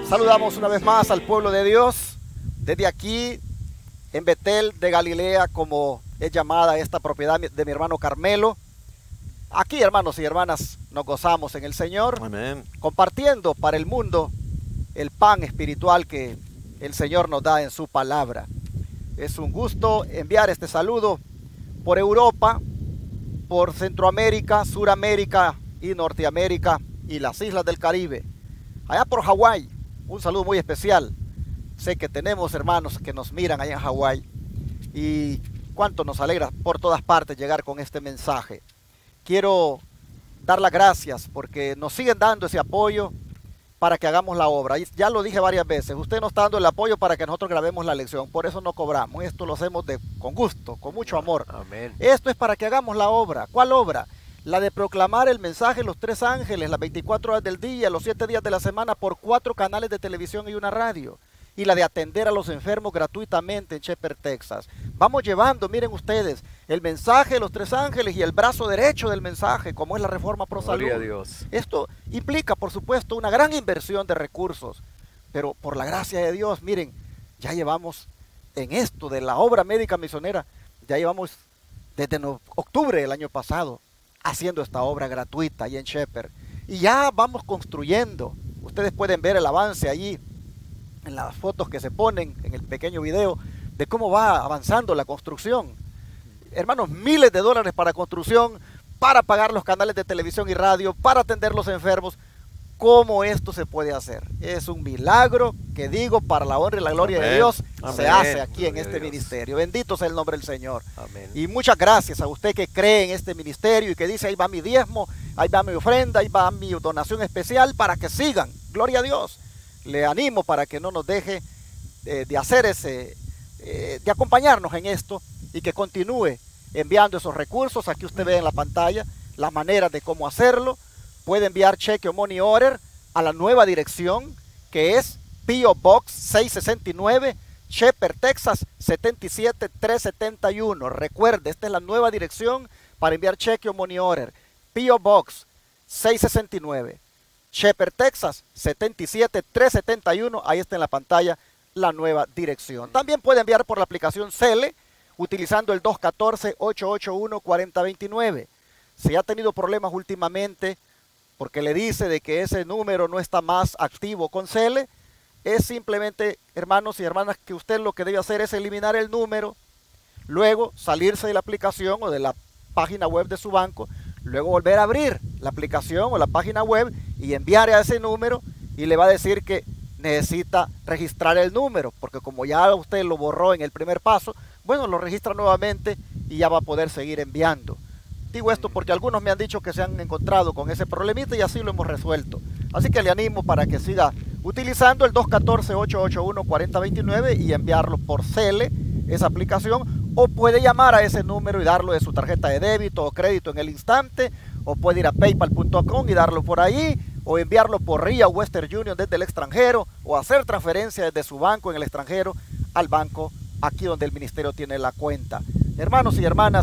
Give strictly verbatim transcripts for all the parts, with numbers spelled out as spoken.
Saludamos una vez más al pueblo de Dios desde aquí en Betel de Galilea, como es llamada esta propiedad de mi hermano Carmelo. Aquí, hermanos y hermanas, nos gozamos en el Señor, Amén, compartiendo para el mundo el pan espiritual que el Señor nos da en su palabra. Es un gusto enviar este saludo por Europa, por Centroamérica, Suramérica y Norteamérica y las islas del Caribe. Allá por Hawái, un saludo muy especial. Sé que tenemos hermanos que nos miran allá en Hawái y cuánto nos alegra por todas partes llegar con este mensaje. Quiero dar las gracias porque nos siguen dando ese apoyo para que hagamos la obra. Y ya lo dije varias veces, usted nos está dando el apoyo para que nosotros grabemos la lección, por eso no cobramos. Esto lo hacemos de, con gusto, con mucho amor. amén. Esto es para que hagamos la obra. ¿Cuál obra? La de proclamar el mensaje los tres ángeles, las veinticuatro horas del día, los siete días de la semana por cuatro canales de televisión y una radio. Y la de atender a los enfermos gratuitamente en Shepherd, Texas. Vamos llevando, miren ustedes, el mensaje de los tres ángeles y el brazo derecho del mensaje, como es la Reforma Pro Salud. Gloria a Dios. Esto implica, por supuesto, una gran inversión de recursos, pero por la gracia de Dios, miren, ya llevamos en esto de la obra médica misionera, ya llevamos desde no, octubre del año pasado haciendo esta obra gratuita ahí en Shepherd. Y ya vamos construyendo. Ustedes pueden ver el avance allí en las fotos que se ponen en el pequeño video de cómo va avanzando la construcción. Hermanos, miles de dólares para construcción, para pagar los canales de televisión y radio, para atender los enfermos. ¿Cómo esto se puede hacer? Es un milagro que digo, para la honra y la gloria Amén. de Dios, Amén. se hace aquí en Gloria a este Dios. ministerio. Bendito sea el nombre del Señor. Amén. Y muchas gracias a usted que cree en este ministerio y que dice, ahí va mi diezmo, ahí va mi ofrenda, ahí va mi donación especial, para que sigan. Gloria a Dios. Le animo para que no nos deje eh, de hacer ese, eh, de acompañarnos en esto y que continúe enviando esos recursos. Aquí usted ve en la pantalla las maneras de cómo hacerlo. Puede enviar cheque o money order a la nueva dirección, que es P O Box seiscientos sesenta y nueve, Shepherd, Texas setenta y siete mil trescientos setenta y uno. Recuerde, esta es la nueva dirección para enviar cheque o money order. P O Box seiscientos sesenta y nueve, Shepherd, Texas setenta y siete mil trescientos setenta y uno. Ahí está en la pantalla la nueva dirección. También puede enviar por la aplicación Cele utilizando el dos uno cuatro, ocho ocho uno, cuatro cero dos nueve. Si ha tenido problemas últimamente porque le dice de que ese número no está más activo con Cele, es simplemente, hermanos y hermanas, que usted lo que debe hacer es eliminar el número, luego salirse de la aplicación o de la página web de su banco, luego volver a abrir la aplicación o la página web y enviar a ese número, y le va a decir que necesita registrar el número, porque como ya usted lo borró en el primer paso, bueno, lo registra nuevamente y ya va a poder seguir enviando. Digo esto porque algunos me han dicho que se han encontrado con ese problemita y así lo hemos resuelto. Así que le animo para que siga utilizando el dos uno cuatro, ocho ocho uno, cuatro cero dos nueve y enviarlo por Cele, esa aplicación, o puede llamar a ese número y darlo de su tarjeta de débito o crédito en el instante, o puede ir a paypal punto com y darlo por ahí, o enviarlo por R I A o Western Union desde el extranjero, o hacer transferencia desde su banco en el extranjero al banco aquí donde el ministerio tiene la cuenta. Hermanos y hermanas,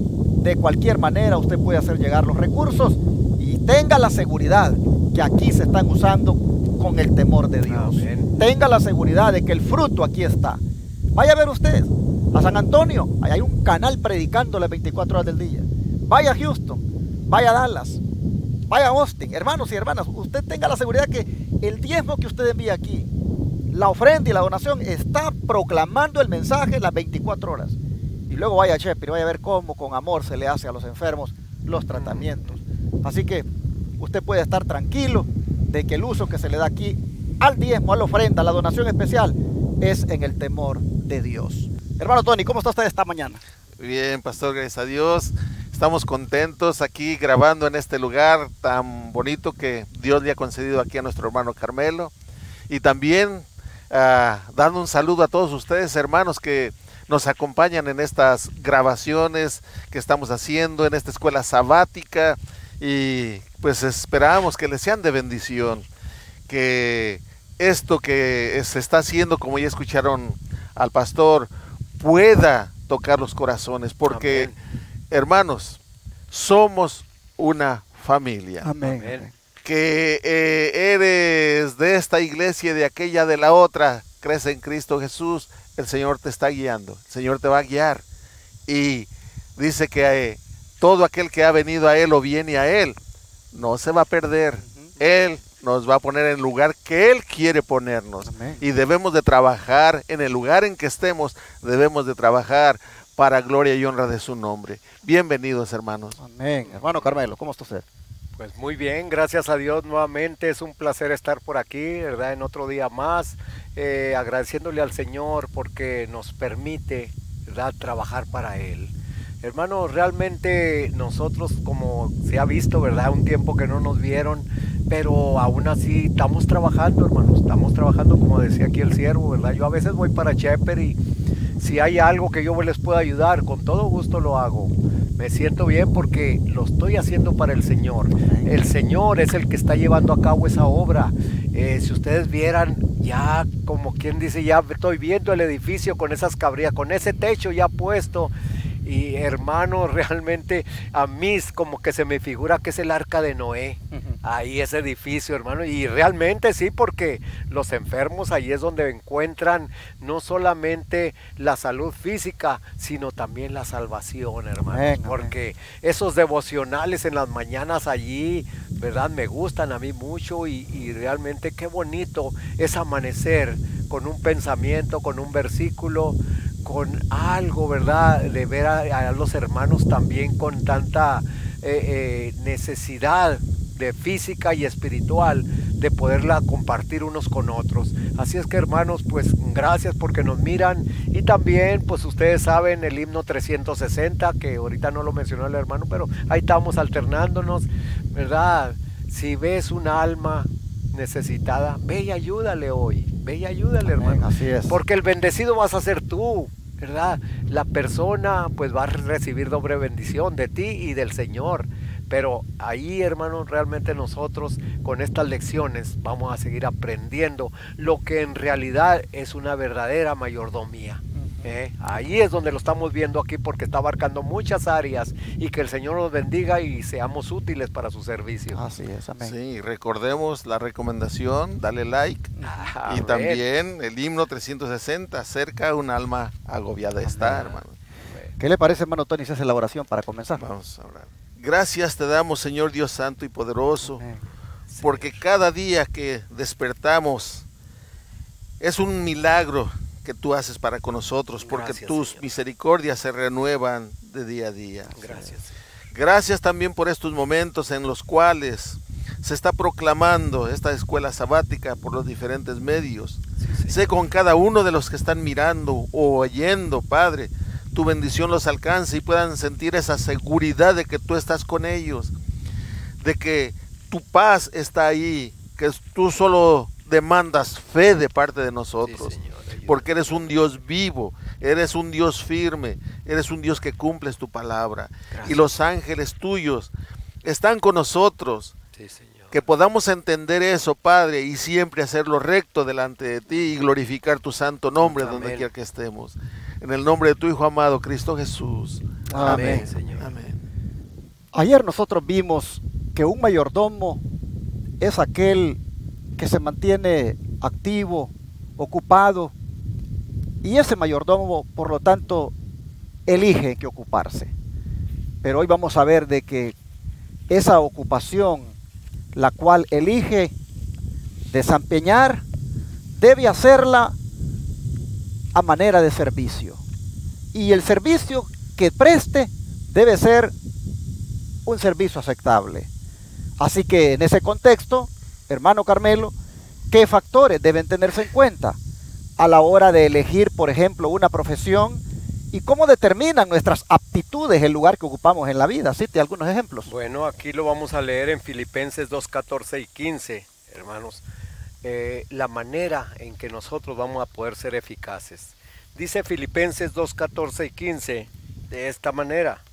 de cualquier manera usted puede hacer llegar los recursos y tenga la seguridad que aquí se están usando con el temor de Dios. Amén. Tenga la seguridad de que el fruto aquí está. Vaya a ver usted a San Antonio, ahí hay un canal predicando las veinticuatro horas del día. Vaya a Houston, vaya a Dallas, vaya a Austin. Hermanos y hermanas, usted tenga la seguridad que el diezmo que usted envía aquí, la ofrenda y la donación, está proclamando el mensaje las veinticuatro horas. Y luego vaya a Shepherd y vaya a ver cómo con amor se le hace a los enfermos los tratamientos. Así que usted puede estar tranquilo de que el uso que se le da aquí al diezmo, a la ofrenda, a la donación especial, es en el temor de Dios. Hermano Tony, ¿cómo está usted esta mañana? Bien, pastor, gracias a Dios. Estamos contentos aquí grabando en este lugar tan bonito que Dios le ha concedido aquí a nuestro hermano Carmelo. Y también uh, dando un saludo a todos ustedes, hermanos, que nos acompañan en estas grabaciones que estamos haciendo en esta escuela sabática, y pues esperamos que les sean de bendición, que esto que se está haciendo, como ya escucharon al pastor, pueda tocar los corazones, porque amén, hermanos, somos una familia. Amén. Amén. que eh, eres de esta iglesia y de aquella de la otra, crees en Cristo Jesús, el Señor te está guiando, el Señor te va a guiar. Y dice que eh, todo aquel que ha venido a Él o viene a Él, no se va a perder. Él nos va a poner en el lugar que Él quiere ponernos. Amén. Y debemos de trabajar en el lugar en que estemos, debemos de trabajar para gloria y honra de su nombre. Bienvenidos, hermanos. Amén. Hermano Carmelo, ¿cómo está usted? Pues muy bien, gracias a Dios nuevamente, es un placer estar por aquí, ¿verdad? En otro día más, eh, agradeciéndole al Señor porque nos permite, ¿verdad?, trabajar para Él. Hermano, realmente nosotros, como se ha visto, ¿verdad?, un tiempo que no nos vieron, pero aún así estamos trabajando, hermanos, estamos trabajando, como decía aquí el siervo, ¿verdad? Yo a veces voy para Shepherd y si hay algo que yo les pueda ayudar, con todo gusto lo hago. Me siento bien porque lo estoy haciendo para el Señor. El Señor es el que está llevando a cabo esa obra. Eh, si ustedes vieran, ya como quien dice, ya estoy viendo el edificio con esas cabrillas, con ese techo ya puesto. Y hermano, realmente a mí como que se me figura que es el arca de Noé, ahí ese edificio, hermano, y realmente sí, porque los enfermos ahí es donde encuentran no solamente la salud física, sino también la salvación, hermano, amén, porque amén. Esos devocionales en las mañanas allí, verdad, me gustan a mí mucho y, y realmente qué bonito es amanecer con un pensamiento, con un versículo, con algo, ¿verdad?, de ver a, a los hermanos también con tanta eh, eh, necesidad de física y espiritual de poderla compartir unos con otros. Así es que, hermanos, pues gracias porque nos miran y también, pues ustedes saben, el himno trescientos sesenta, que ahorita no lo mencionó el hermano, pero ahí estamos alternándonos, ¿verdad? Si ves un alma necesitada, ve y ayúdale hoy, ve y ayúdale, amén, hermano, así es. Porque el bendecido vas a ser tú, ¿verdad? La persona pues va a recibir doble bendición de ti y del Señor, pero ahí, hermanos, realmente nosotros con estas lecciones vamos a seguir aprendiendo lo que en realidad es una verdadera mayordomía. ¿Eh? Ahí es donde lo estamos viendo aquí porque está abarcando muchas áreas y que el Señor nos bendiga y seamos útiles para su servicio. Así es, amén. Sí, recordemos la recomendación, dale like Ah, y también el himno trescientos sesenta, acerca un alma agobiada amén. Está, hermano. ¿Qué le parece, hermano Tony, si hace la oración para comenzar? Vamos a orar. Gracias te damos, Señor Dios santo y poderoso, amén. Porque cada día que despertamos es un milagro que tú haces para con nosotros, porque gracias, tus Señor. Misericordias se renuevan de día a día. Gracias. Gracias también por estos momentos en los cuales se está proclamando esta escuela sabática por los diferentes medios. Sí, sé con cada uno de los que están mirando o oyendo, Padre, tu bendición los alcance y puedan sentir esa seguridad de que tú estás con ellos, de que tu paz está ahí, que tú solo demandas fe de parte de nosotros. Sí, Señor, porque eres un Dios vivo, eres un Dios firme, eres un Dios que cumples tu palabra. Gracias. Y los ángeles tuyos están con nosotros. Sí, Señor. Que podamos entender eso, Padre, y siempre hacerlo recto delante de ti y glorificar tu santo nombre amén. Donde quiera que estemos. En el nombre de tu Hijo amado, Cristo Jesús. Amén. Amén, Señor. Amén. Ayer nosotros vimos que un mayordomo es aquel que se mantiene activo, ocupado, y ese mayordomo, por lo tanto, elige que ocuparse. Pero hoy vamos a ver de que esa ocupación, la cual elige desempeñar, debe hacerla a manera de servicio. Y el servicio que preste debe ser un servicio aceptable. Así que en ese contexto, hermano Carmelo, ¿qué factores deben tenerse en cuenta a la hora de elegir, por ejemplo, una profesión? ¿Y cómo determinan nuestras aptitudes el lugar que ocupamos en la vida? Cite algunos ejemplos. Bueno, aquí lo vamos a leer en Filipenses dos, catorce y quince, hermanos. Eh, la manera en que nosotros vamos a poder ser eficaces. Dice Filipenses dos, catorce y quince de esta manera.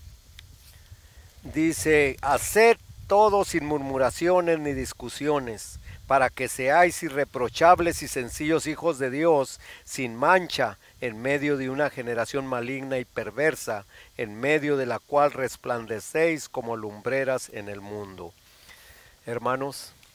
Dice, haced todo sin murmuraciones ni discusiones, para que seáis irreprochables y sencillos hijos de Dios, sin mancha, en medio de una generación maligna y perversa, en medio de la cual resplandecéis como lumbreras en el mundo. Hermanos,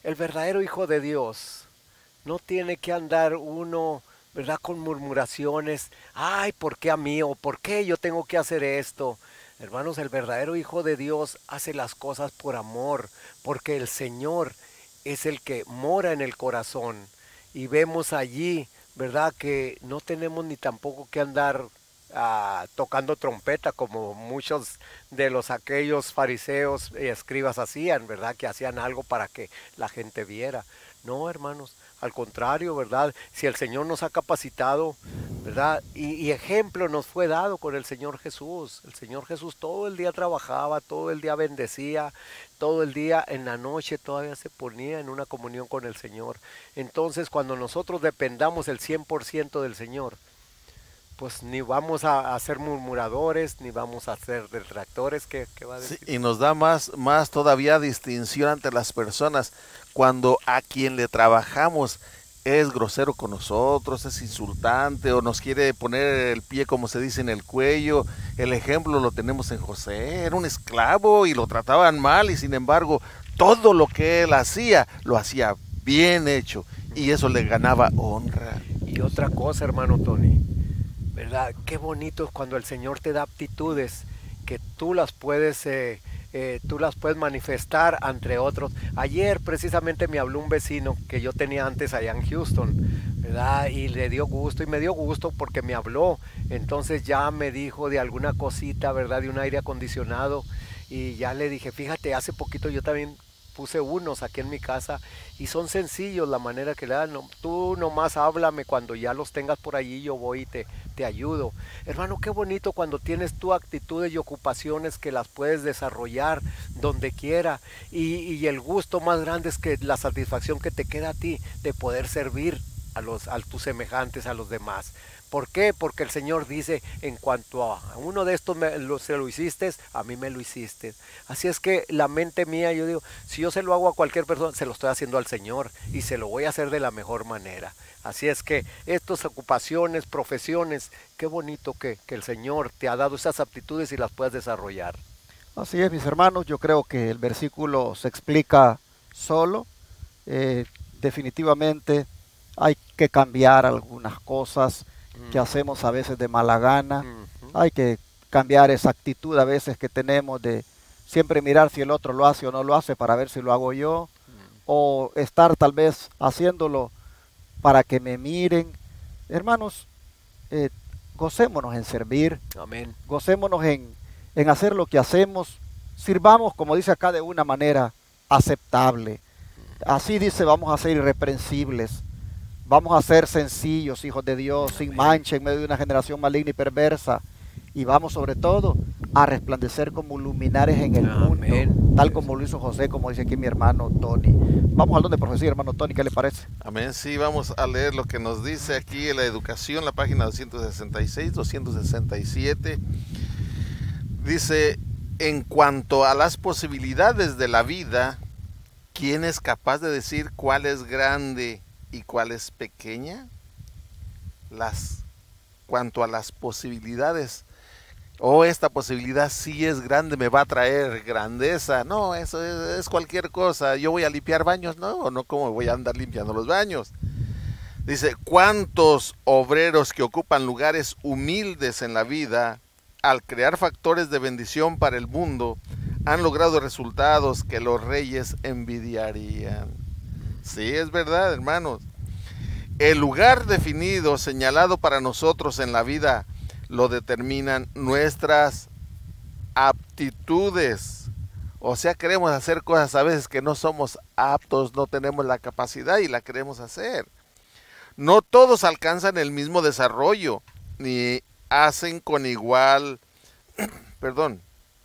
el verdadero hijo de Dios no tiene que andar uno, ¿verdad?, con murmuraciones. Ay, ¿por qué a mí? ¿O por qué yo tengo que hacer esto? Hermanos, el verdadero hijo de Dios hace las cosas por amor, porque el Señor es el que mora en el corazón. Y vemos allí, ¿verdad?, que no tenemos ni tampoco que andar ah, tocando trompeta como muchos de los aquellos fariseos y escribas hacían, ¿verdad?, que hacían algo para que la gente viera. No, hermanos, al contrario, ¿verdad? Si el Señor nos ha capacitado, ¿verdad? Y, y ejemplo nos fue dado con el Señor Jesús. El Señor Jesús todo el día trabajaba, todo el día bendecía, todo el día en la noche todavía se ponía en una comunión con el Señor. Entonces, cuando nosotros dependamos el cien por ciento del Señor, pues ni vamos a, a ser murmuradores, ni vamos a ser detractores. ¿Qué, qué va a decir? Sí, y nos da más, más todavía distinción ante las personas cuando a quien le trabajamos es grosero con nosotros, es insultante o nos quiere poner el pie, como se dice, en el cuello. El ejemplo lo tenemos en José, era un esclavo y lo trataban mal y sin embargo todo lo que él hacía, lo hacía bien hecho y eso le ganaba honra. Y otra cosa, hermano Tony, ¿verdad? Qué bonito es cuando el Señor te da aptitudes que tú las puedes, eh, eh, tú las puedes manifestar entre otros. Ayer precisamente me habló un vecino que yo tenía antes allá en Houston, ¿verdad? Y le dio gusto y me dio gusto porque me habló. Entonces ya me dijo de alguna cosita, ¿verdad? De un aire acondicionado y ya le dije, fíjate, hace poquito yo también puse unos aquí en mi casa y son sencillos la manera que le dan. No, tú nomás háblame cuando ya los tengas por allí, yo voy y te, te ayudo. Hermano, qué bonito cuando tienes tú actitudes y ocupaciones que las puedes desarrollar donde quiera y, y el gusto más grande es que la satisfacción que te queda a ti de poder servir a, los, a tus semejantes, a los demás. ¿Por qué? Porque el Señor dice, en cuanto a uno de estos me, lo, se lo hiciste, a mí me lo hiciste. Así es que la mente mía, yo digo, si yo se lo hago a cualquier persona, se lo estoy haciendo al Señor y se lo voy a hacer de la mejor manera. Así es que estas ocupaciones, profesiones, qué bonito que, que el Señor te ha dado esas aptitudes y las puedas desarrollar. Así es, mis hermanos, yo creo que el versículo se explica solo. Eh, definitivamente hay que cambiar algunas cosas que hacemos a veces de mala gana. Uh-huh. Hay que cambiar esa actitud a veces que tenemos de siempre mirar si el otro lo hace o no lo hace para ver si lo hago yo, uh-huh. o estar tal vez haciéndolo para que me miren. Hermanos, eh, gocémonos en servir. Amén. Gocémonos en, en hacer lo que hacemos. Sirvamos, como dice acá, de una manera aceptable. Uh-huh. Así dice, vamos a ser irreprensibles. Vamos a ser sencillos, hijos de Dios, Amén. Sin mancha en medio de una generación maligna y perversa. Y vamos sobre todo a resplandecer como luminares en el Amén. Mundo, tal como lo hizo José, como dice aquí mi hermano Tony. Vamos al don de profecía, hermano Tony, ¿qué le parece? Amén, sí, vamos a leer lo que nos dice aquí en la educación, la página doscientos sesenta y seis, doscientos sesenta y siete. Dice, en cuanto a las posibilidades de la vida, ¿quién es capaz de decir cuál es grande y cuál es pequeña? Las, cuanto a las posibilidades, oh, esta posibilidad sí es grande, me va a traer grandeza. No, eso es, es cualquier cosa. Yo voy a limpiar baños, no, no, ¿cómo voy a andar limpiando los baños? Dice, ¿cuántos obreros que ocupan lugares humildes en la vida, al crear factores de bendición para el mundo, han logrado resultados que los reyes envidiarían? Sí, es verdad, hermanos. El lugar definido, señalado para nosotros en la vida, lo determinan nuestras aptitudes. O sea, queremos hacer cosas a veces que no somos aptos, no tenemos la capacidad y la queremos hacer. No todos alcanzan el mismo desarrollo, ni hacen con igual, perdón,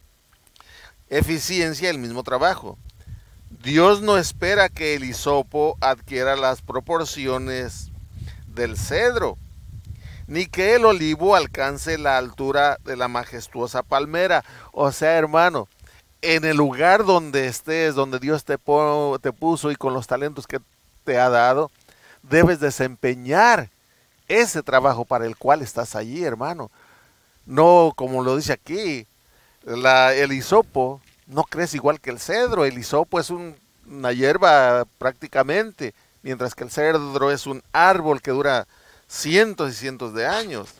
eficiencia el mismo trabajo. Dios no espera que el hisopo adquiera las proporciones del cedro, ni que el olivo alcance la altura de la majestuosa palmera. O sea, hermano, en el lugar donde estés, donde Dios te, po- te puso y con los talentos que te ha dado, debes desempeñar ese trabajo para el cual estás allí, hermano. No, como lo dice aquí, la, el hisopo no crece igual que el cedro. El hisopo es un una hierba prácticamente, mientras que el cedro es un árbol que dura cientos y cientos de años.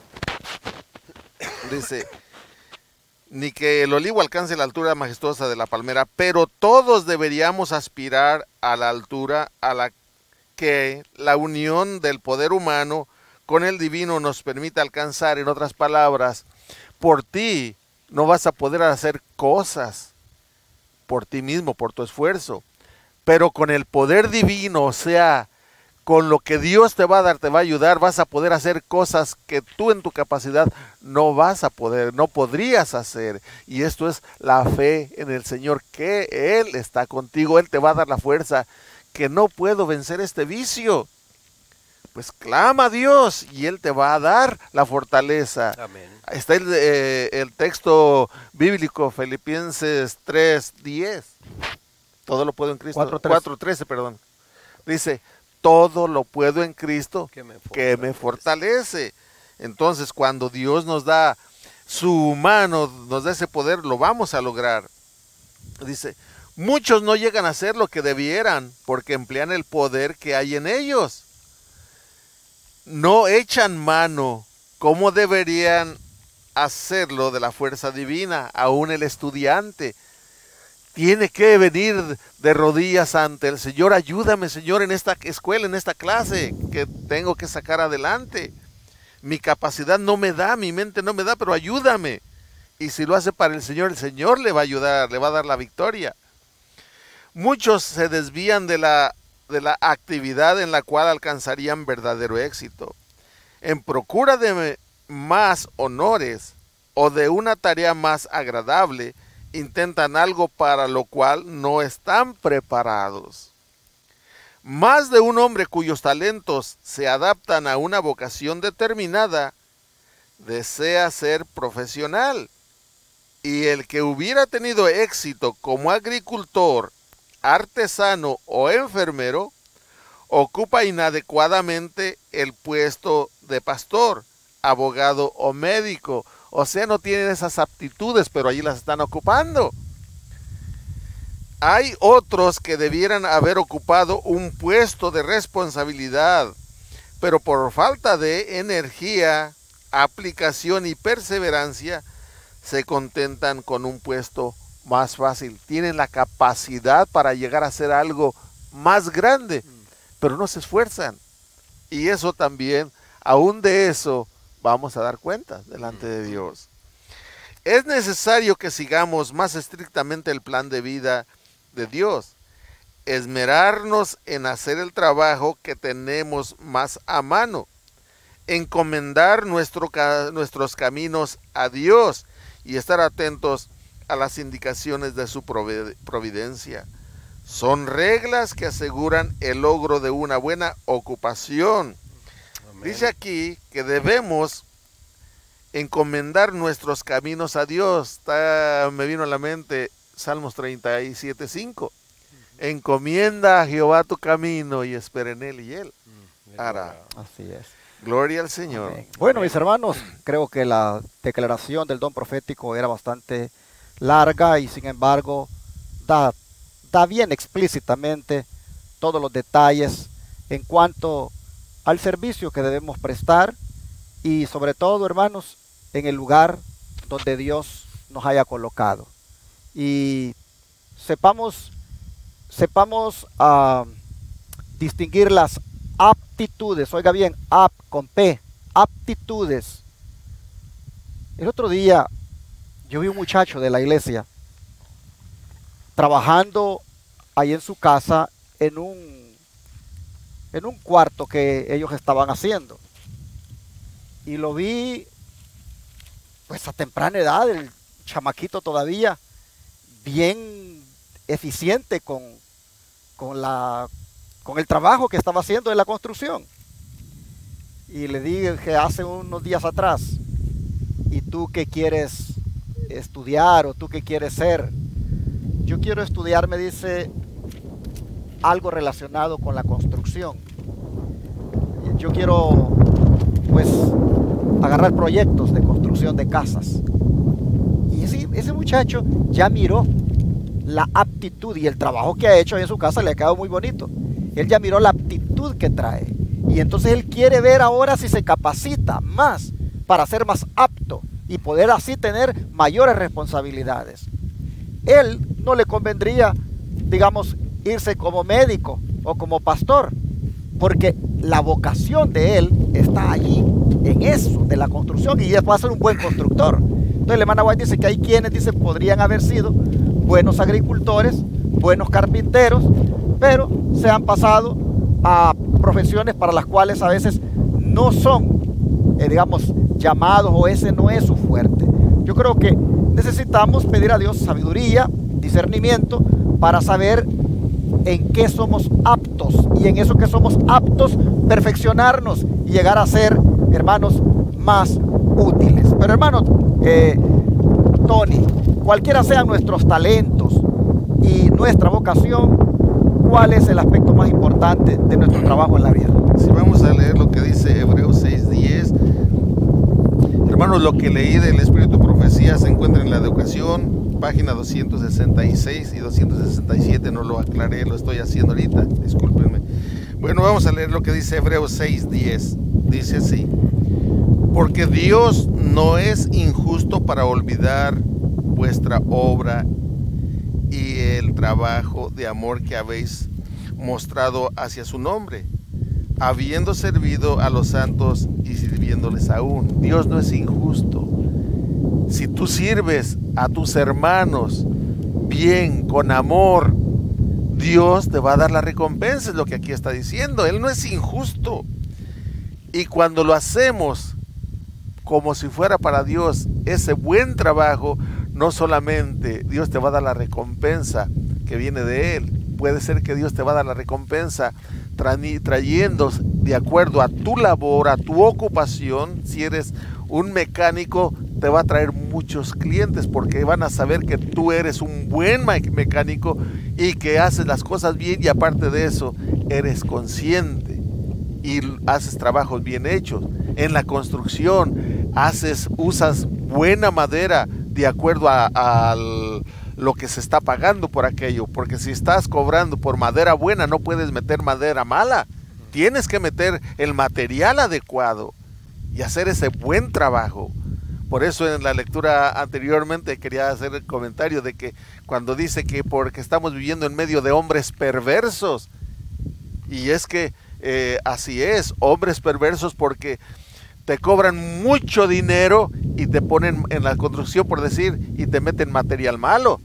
Dice, ni que el olivo alcance la altura majestuosa de la palmera, pero todos deberíamos aspirar a la altura a la que la unión del poder humano con el divino nos permite alcanzar. En otras palabras, por ti no vas a poder hacer cosas por ti mismo, por tu esfuerzo, pero con el poder divino, o sea, con lo que Dios te va a dar, te va a ayudar, vas a poder hacer cosas que tú en tu capacidad no vas a poder, no podrías hacer. Y esto es la fe en el Señor, que Él está contigo, Él te va a dar la fuerza, que no puedo vencer este vicio. Pues clama a Dios y Él te va a dar la fortaleza. Amén. Está el, eh, el texto bíblico, Filipenses tres diez. Todo lo puedo en Cristo. cuatro trece, perdón. Dice, todo lo puedo en Cristo que me, que me fortalece. Entonces, cuando Dios nos da su mano, nos da ese poder, lo vamos a lograr. Dice, muchos no llegan a hacer lo que debieran porque emplean el poder que hay en ellos. No echan mano como deberían hacerlo de la fuerza divina. Aún el estudiante tiene que venir de rodillas ante el Señor. Ayúdame, Señor, en esta escuela, en esta clase que tengo que sacar adelante. Mi capacidad no me da, mi mente no me da, pero ayúdame. Y si lo hace para el Señor, el Señor le va a ayudar, le va a dar la victoria. Muchos se desvían de la, de la actividad en la cual alcanzarían verdadero éxito. En procura de más honores o de una tarea más agradable, intentan algo para lo cual no están preparados. Más de un hombre cuyos talentos se adaptan a una vocación determinada, desea ser profesional. Y el que hubiera tenido éxito como agricultor, artesano o enfermero, ocupa inadecuadamente el puesto de pastor, abogado o médico. O sea, no tienen esas aptitudes, pero allí las están ocupando. Hay otros que debieran haber ocupado un puesto de responsabilidad, pero por falta de energía, aplicación y perseverancia, se contentan con un puesto más fácil. Tienen la capacidad para llegar a hacer algo más grande, pero no se esfuerzan. Y eso también, aún de eso, vamos a dar cuenta delante de Dios. Es necesario que sigamos más estrictamente el plan de vida de Dios. Esmerarnos en hacer el trabajo que tenemos más a mano. Encomendar nuestro, nuestros caminos a Dios y estar atentos a las indicaciones de su providencia. Son reglas que aseguran el logro de una buena ocupación. Dice aquí que debemos encomendar nuestros caminos a Dios. Está, me vino a la mente Salmos treinta y siete, cinco. Encomienda a Jehová tu camino y espera en él y él hará. Así es. Gloria al Señor. Amén. Bueno, mis hermanos, creo que la declaración del don profético era bastante larga y sin embargo da, da bien explícitamente todos los detalles en cuanto al servicio que debemos prestar y sobre todo, hermanos, en el lugar donde Dios nos haya colocado. Y sepamos, sepamos uh, distinguir las aptitudes, oiga bien, ap con P, aptitudes. El otro día yo vi un muchacho de la iglesia trabajando ahí en su casa en un en un cuarto que ellos estaban haciendo. Y lo vi pues a temprana edad, el chamaquito todavía bien eficiente con, con, la, con el trabajo que estaba haciendo en la construcción. Y le dije hace unos días atrás, ¿y tú qué quieres estudiar o tú qué quieres ser? Yo quiero estudiar, me dice, algo relacionado con la construcción. Yo quiero pues agarrar proyectos de construcción de casas. Y ese, ese muchacho ya miró la aptitud y el trabajo que ha hecho en su casa le ha quedado muy bonito. Él ya miró la aptitud que trae y entonces él quiere ver ahora si se capacita más para ser más apto y poder así tener mayores responsabilidades. Él no le convendría, digamos, irse como médico o como pastor, porque la vocación de él está allí, en eso, de la construcción, y él va a ser un buen constructor. Entonces la hermana White dice que hay quienes, dice, podrían haber sido buenos agricultores, buenos carpinteros, pero se han pasado a profesiones para las cuales a veces no son, eh, digamos, llamados, o ese no es su fuerte. Yo creo que necesitamos pedir a Dios sabiduría, discernimiento, para saber en qué somos aptos, y en eso que somos aptos perfeccionarnos y llegar a ser, hermanos, más útiles. Pero hermano eh, Tony, cualquiera sean nuestros talentos y nuestra vocación, ¿cuál es el aspecto más importante de nuestro trabajo en la vida? Si vamos a leer lo que dice Hebreos seis diez, hermanos, lo que leí del Espíritu de Profecía se encuentra en la educación, página doscientos sesenta y seis y doscientos sesenta y siete, no lo aclaré, lo estoy haciendo ahorita, discúlpenme. Bueno, vamos a leer lo que dice Hebreos seis diez, dice así: porque Dios no es injusto para olvidar vuestra obra y el trabajo de amor que habéis mostrado hacia su nombre, habiendo servido a los santos y sirviéndoles aún. Dios no es injusto. Si tú sirves a tus hermanos bien, con amor, Dios te va a dar la recompensa, es lo que aquí está diciendo. Él no es injusto. Y cuando lo hacemos como si fuera para Dios, ese buen trabajo, no solamente Dios te va a dar la recompensa que viene de Él, puede ser que Dios te va a dar la recompensa trayendo de acuerdo a tu labor, a tu ocupación. Si eres un mecánico, te va a traer muchos clientes porque van a saber que tú eres un buen mecánico y que haces las cosas bien, y aparte de eso eres consciente y haces trabajos bien hechos. En la construcción haces, usas buena madera de acuerdo a, a lo que se está pagando por aquello, porque si estás cobrando por madera buena, no puedes meter madera mala, tienes que meter el material adecuado y hacer ese buen trabajo. Por eso en la lectura anteriormente quería hacer el comentario de que cuando dice que porque estamos viviendo en medio de hombres perversos, y es que eh, así es, hombres perversos, porque te cobran mucho dinero y te ponen en la construcción, por decir, y te meten material malo.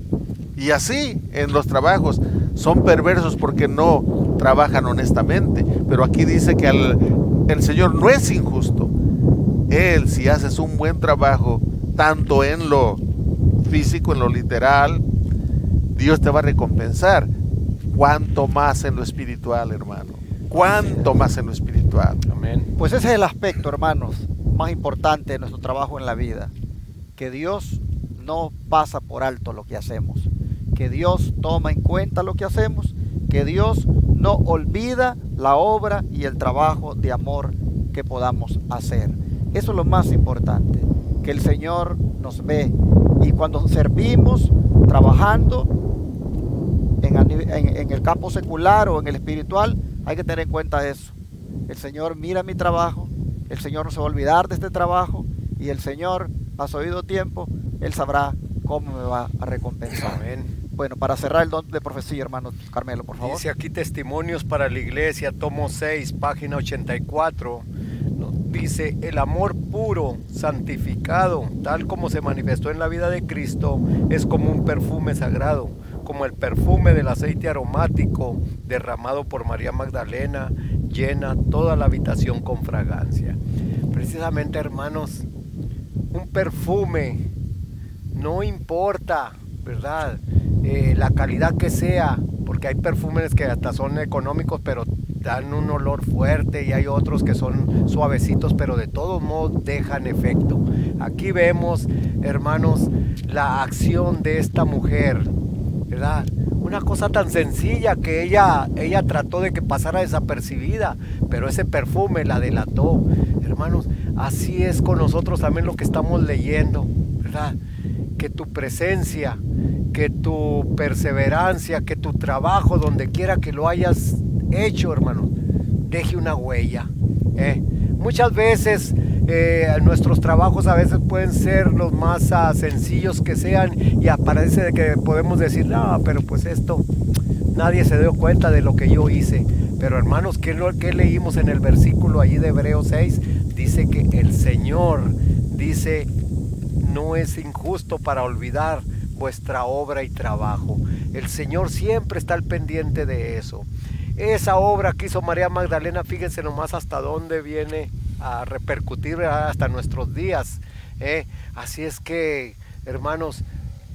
Y así en los trabajos son perversos porque no trabajan honestamente. Pero aquí dice que el, el Señor no es injusto. Él, si haces un buen trabajo, tanto en lo físico, en lo literal, Dios te va a recompensar. Cuánto más en lo espiritual, hermano. Cuánto más en lo espiritual. Amén. Pues ese es el aspecto, hermanos, más importante de nuestro trabajo en la vida. Que Dios no pasa por alto lo que hacemos. Que Dios toma en cuenta lo que hacemos. Que Dios no olvida la obra y el trabajo de amor que podamos hacer. Eso es lo más importante, que el Señor nos ve, y cuando servimos, trabajando en, en, en el campo secular o en el espiritual, hay que tener en cuenta eso. El Señor mira mi trabajo, el Señor no se va a olvidar de este trabajo, y el Señor, a su debido tiempo, Él sabrá cómo me va a recompensar. Amén. Bueno, para cerrar el don de profecía, hermano Carmelo, por favor. Dice aquí Testimonios para la Iglesia, tomo seis, página ochenta y cuatro. Dice: el amor puro, santificado, tal como se manifestó en la vida de Cristo, es como un perfume sagrado, como el perfume del aceite aromático derramado por María Magdalena, llena toda la habitación con fragancia. Precisamente, hermanos, un perfume, no importa, ¿verdad? Eh, la calidad que sea, porque hay perfumes que hasta son económicos, pero dan un olor fuerte, y hay otros que son suavecitos, pero de todos modos dejan efecto. Aquí vemos, hermanos, la acción de esta mujer, ¿verdad? Una cosa tan sencilla que ella, ella trató de que pasara desapercibida, pero ese perfume la delató. Hermanos, así es con nosotros también lo que estamos leyendo, ¿verdad? Que tu presencia, que tu perseverancia, que tu trabajo, donde quiera que lo hayas hecho, hermano, deje una huella. ¿eh? Muchas veces eh, nuestros trabajos a veces pueden ser los más uh, sencillos que sean, y aparece de que podemos decir, no, pero pues esto, nadie se dio cuenta de lo que yo hice. Pero hermanos, ¿qué, lo, qué leímos en el versículo allí de Hebreos seis? Dice que el Señor, dice, no es injusto para olvidar vuestra obra y trabajo. El Señor siempre está al pendiente de eso. Esa obra que hizo María Magdalena, fíjense nomás hasta dónde viene a repercutir hasta nuestros días. ¿eh? Así es que, hermanos,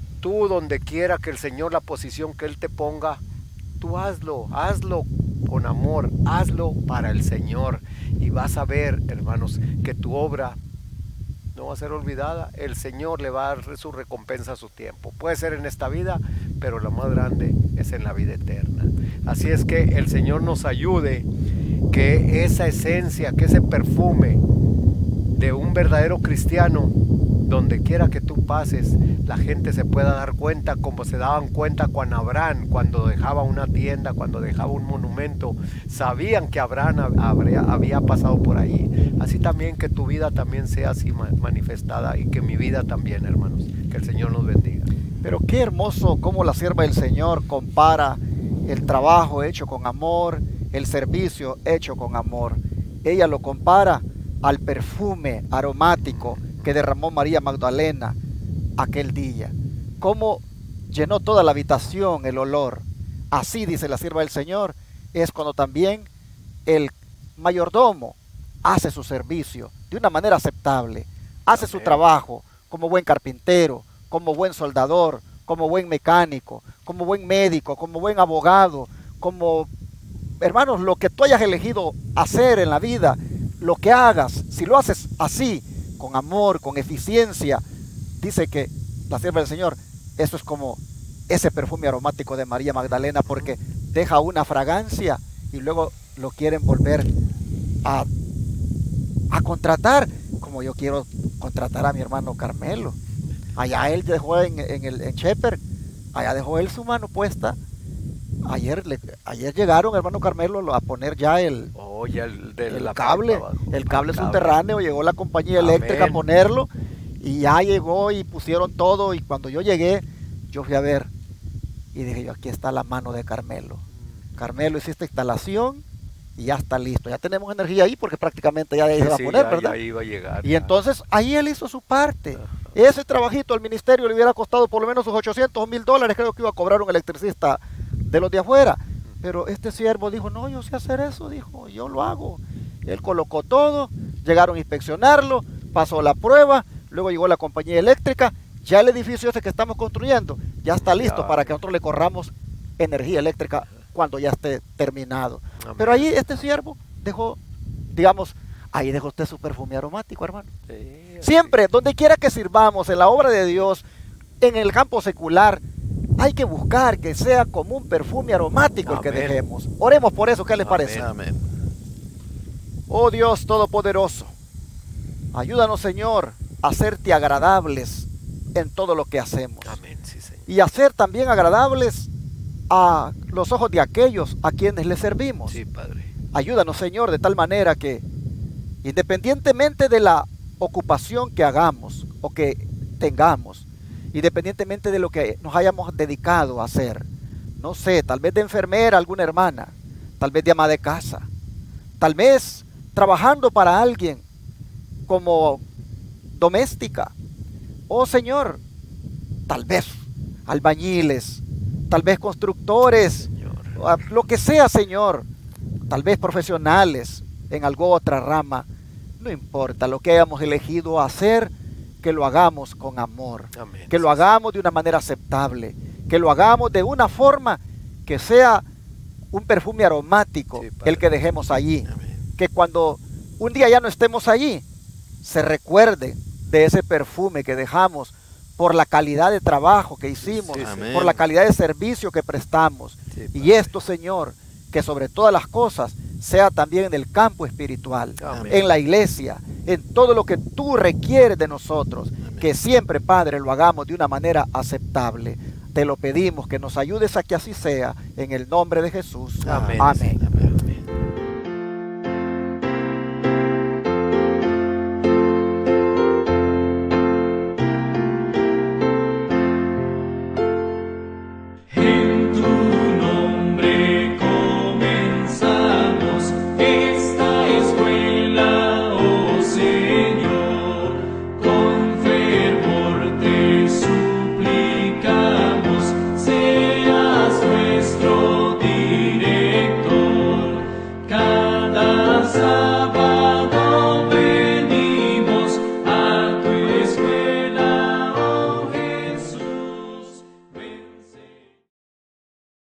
tú donde quiera que el Señor, la posición que Él te ponga, tú hazlo, hazlo con amor, hazlo para el Señor, y vas a ver, hermanos, que tu obra no va a ser olvidada. El Señor le va a dar su recompensa a su tiempo. Puede ser en esta vida, pero la más grande es en la vida eterna. Así es que el Señor nos ayude, que esa esencia, que ese perfume de un verdadero cristiano, donde quiera que tú pases, la gente se pueda dar cuenta, como se daban cuenta con Abraham, cuando dejaba una tienda, cuando dejaba un monumento, sabían que Abraham habría, había pasado por ahí. Así también que tu vida también sea así manifestada, y que mi vida también, hermanos. Que el Señor nos bendiga. Pero qué hermoso cómo la sierva del Señor compara el trabajo hecho con amor, el servicio hecho con amor. Ella lo compara al perfume aromático que derramó María Magdalena aquel día. Cómo llenó toda la habitación el olor. Así, dice la sierva del Señor, es cuando también el mayordomo hace su servicio de una manera aceptable, hace Amén. Su trabajo como buen carpintero, como buen soldador, como buen mecánico, como buen médico, como buen abogado, como, hermanos, lo que tú hayas elegido hacer en la vida, lo que hagas, si lo haces así, con amor, con eficiencia, dice que la sierva del Señor, eso es como ese perfume aromático de María Magdalena, porque deja una fragancia y luego lo quieren volver a, a contratar, como yo quiero contratar a mi hermano Carmelo. Allá él dejó en, en, el, en Shepherd, allá dejó él su mano puesta. Ayer, le, ayer llegaron, hermano Carmelo, a poner ya el, oh, ya el, de el la cable, el cable subterráneo. Llegó la compañía Amén. Eléctrica a ponerlo, y ya llegó y pusieron todo. Y cuando yo llegué, yo fui a ver y dije yo, aquí está la mano de Carmelo. Carmelo hizo esta instalación y ya está listo. Ya tenemos energía ahí, porque prácticamente ya ahí se va sí, a poner, ya, ¿verdad? Ya iba a llegar, y ya. entonces ahí él hizo su parte. Ajá. Ese trabajito al ministerio le hubiera costado por lo menos sus ochocientos o mil dólares, creo que iba a cobrar un electricista de los de afuera. Pero este siervo dijo, no, yo sé hacer eso, dijo, yo lo hago. Él colocó todo, llegaron a inspeccionarlo, pasó la prueba, luego llegó la compañía eléctrica, ya el edificio ese que estamos construyendo ya está listo ya, para que nosotros le corramos energía eléctrica cuando ya esté terminado. Amén. Pero ahí este siervo dejó, digamos, ahí dejó usted su perfume aromático, hermano. Sí, siempre, sí. Donde quiera que sirvamos, en la obra de Dios, en el campo secular, hay que buscar que sea como un perfume aromático Amén. El que dejemos. Oremos por eso, ¿qué les Amén. parece? Amén. Oh Dios Todopoderoso, ayúdanos, Señor, a hacerte agradables en todo lo que hacemos. Amén, sí, Señor. Y a ser también agradables a los ojos de aquellos a quienes les servimos. Sí, Padre. Ayúdanos, Señor, de tal manera que, independientemente de la ocupación que hagamos o que tengamos, independientemente de lo que nos hayamos dedicado a hacer, no sé, tal vez de enfermera alguna hermana, tal vez de ama de casa, tal vez trabajando para alguien como doméstica, oh Señor, tal vez albañiles, tal vez constructores, Señor. Lo que sea, Señor, tal vez profesionales en alguna otra rama, no importa lo que hayamos elegido hacer, que lo hagamos con amor, Amén. Que lo hagamos de una manera aceptable, que lo hagamos de una forma que sea un perfume aromático, sí, el que dejemos allí. Amén. Que cuando un día ya no estemos allí, se recuerde de ese perfume que dejamos por la calidad de trabajo que hicimos, sí, por la calidad de servicio que prestamos. Sí, y esto, Señor, que sobre todas las cosas sea también en el campo espiritual, Amén. En la iglesia, en todo lo que tú requieres de nosotros, Amén. Que siempre, Padre, lo hagamos de una manera aceptable. Te lo pedimos, que nos ayudes a que así sea, en el nombre de Jesús. Amén. Amén. Amén.